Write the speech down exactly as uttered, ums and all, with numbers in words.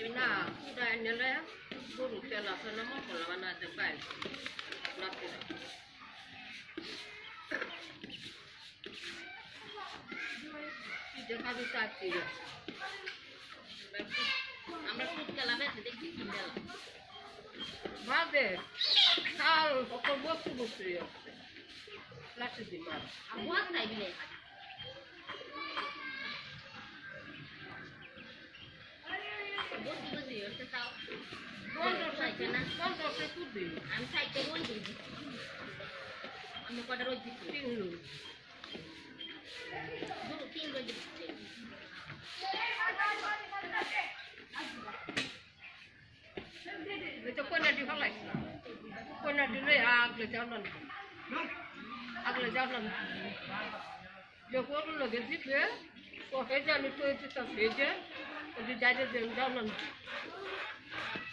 না উড়াই নিলে গরু তেল আছে না মশলা বানাতে পারি রাত্রে দেখা দিতে আসছি আমরা খুব গেলাম দেখি কিনলাম ভাবে চাল সকল বস্তু বস্তু আছে লাঠি দিই মাছ আমার তাই বিলে বসি বসি হচ্ছে তাও বন্ধ চাইছে না বন্ধ সে তুলবি আমি চাইতে রোজ দিই আমি কটা রোজ দিচ্ছি তিন লোক দু তিন রোজ দিচ্ছি itu pun ada halai, pun ada le agle jalan, agle jalan. Jauh lagi sih be, so heja ni tu itu tak heja, jadi jadi jalan.